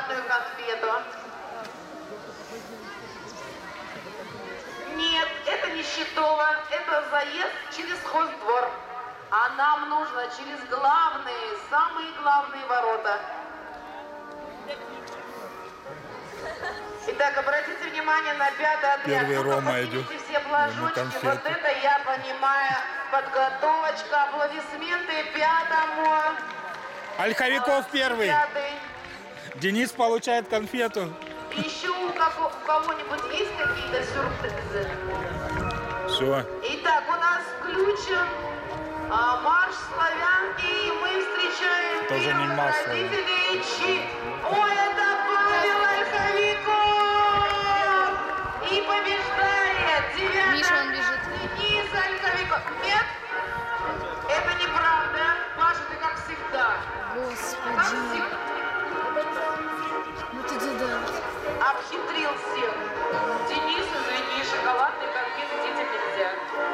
шоколадную конфету. Нет, это не Щитово, это заезд через Хоздвор. А нам нужно через главные, самые главные ворота. Итак, обратите внимание на 5-й отряд. Первый Рома идет. Все флажочки. Вот это, я понимаю, подготовочка, аплодисменты 5-му. Ольховиков первый. Денис получает конфету. Еще у кого-нибудь есть какие-то сюрпризы? Все. Итак, у нас включен марш славянки, и мы встречаем тоже не масло. родителей. Ой, это Павел Ольховиков! И побеждает 9-й Миша, он бежит. Денис Ольховиков. Нет, это неправда. Маша, ты как всегда. Как Господи. всегда. Ну ты да. Обхитрил всех. Денис, извини, шоколадные конфеты детям нельзя.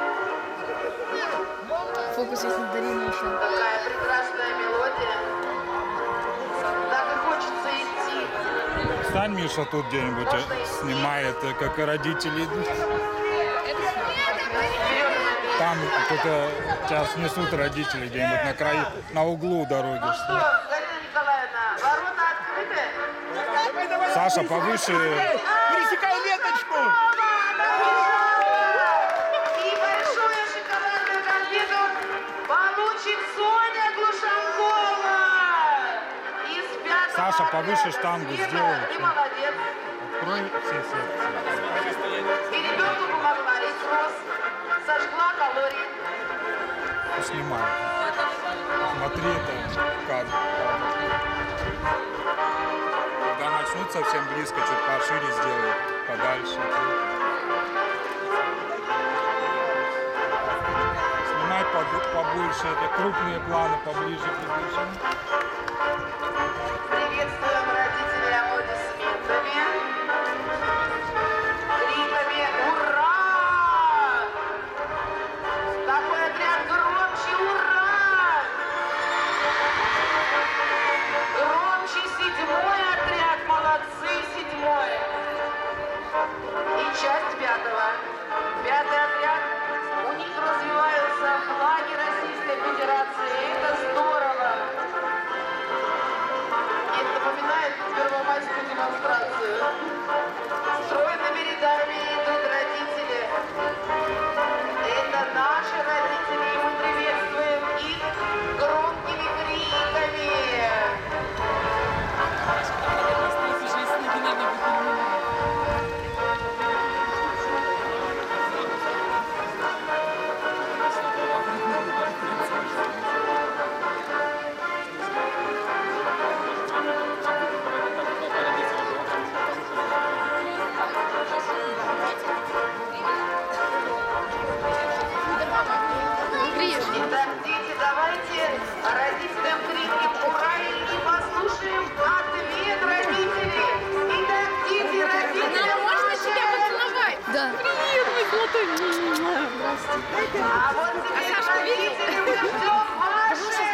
Фокус есть на Дарине еще. Такая прекрасная мелодия. Так и хочется идти. Стань, Миша, тут где-нибудь снимает, как и родители идут. Там кто-то сейчас несут родители где-нибудь на краю, на углу дороги. Ну что, Галина Николаевна, ворота открыты? Саша, повыше. Пересекай ленточку! И большую шоколадную конфету получит Соня Глушенкова. Из 5-го Саша, отряда повыше штангу света. сделай. И молодец. Открой все секции. И ребенку помогла, и сожгла калории. Снимай. Смотри, это кадр. Когда начнут совсем близко, чуть пошире сделай, подальше. Снимай побольше, это крупные планы, поближе приближим. Приветствуем родителей аплодисментами. Криками «Ура!» Такой отряд громче «Ура!» Громче 7-й отряд, молодцы, 7-й. И часть 5-го. 5-й отряд, у них развиваются флаги Российской Федерации. Это здорово. Мне напоминает первомайскую демонстрацию. Стройными рядами идут родители. Это наши родители, и мы приветствуем их громкими криками. Итак, дети, давайте родителям крикнем «Ура!» и послушаем ответ родителей. Итак, дети, родителям Можно тебя поцеловать? Да. Привет, мой золотой. А вот теперь родители, мы ждем ваши.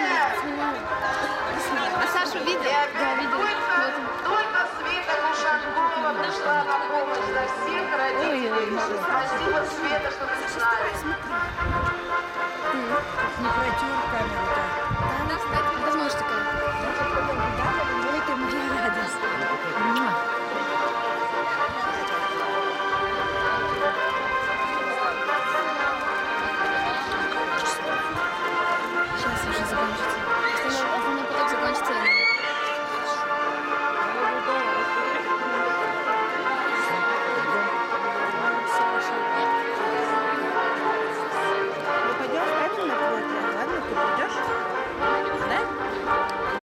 А Сашу видел? И опять только Света Глушенкова пришла на помощь для всех родителей. Спасибо, Света, что ты с нами. Не протер.